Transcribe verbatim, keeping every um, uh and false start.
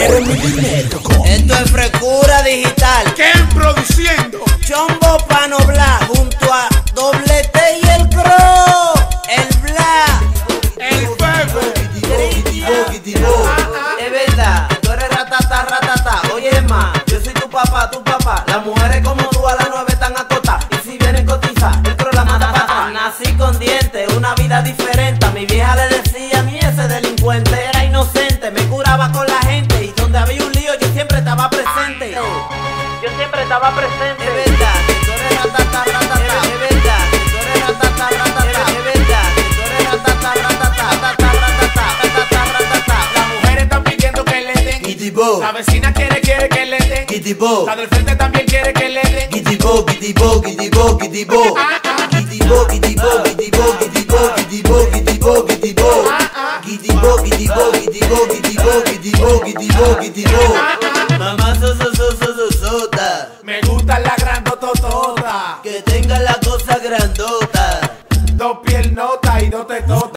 quieren mi dinero. Esto es frescura digital. ¿Qué produciendo? Chombo Panobla junto a Doble T y el Cro. El Bla. El Bebe. Es verdad, tú eres ratata, ratata. Oye, ma, yo soy tu papá, tu papá. Las mujeres como tú a las nueve están acotadas. Y si vienen cotiza, el Cro la mata para atrás. Nací con dientes, una vida diferente. A mi vieja le decía, ni ese delincuente era inocente. Me curaba con la gente y donde había un lío yo siempre estaba presente. Yo siempre estaba presente. Es verdad, tú eres ratata, ratata. Es verdad, tú eres ratata, ratata. Es verdad, tú eres ratata, ratata. Ratata, ratata, ratata, ratata. Las mujeres están pidiendo que le den. Gitibo, La vecina quiere, quiere que le den. gitibo, La del frente también quiere que le den. gitibo, gitibo, gitibo, gitibo. Gitibo, gitibo, gitibo, gitibo, gitibo, gitibo, gitibo. Gitibo, gitibo, gitibo, gitibo, gitibo, gitibo, gitibo. Mamá so so so so so sota, Me gusta la grandototota. que tenga la cosa grandota. Dos piernotas y dos tetotas.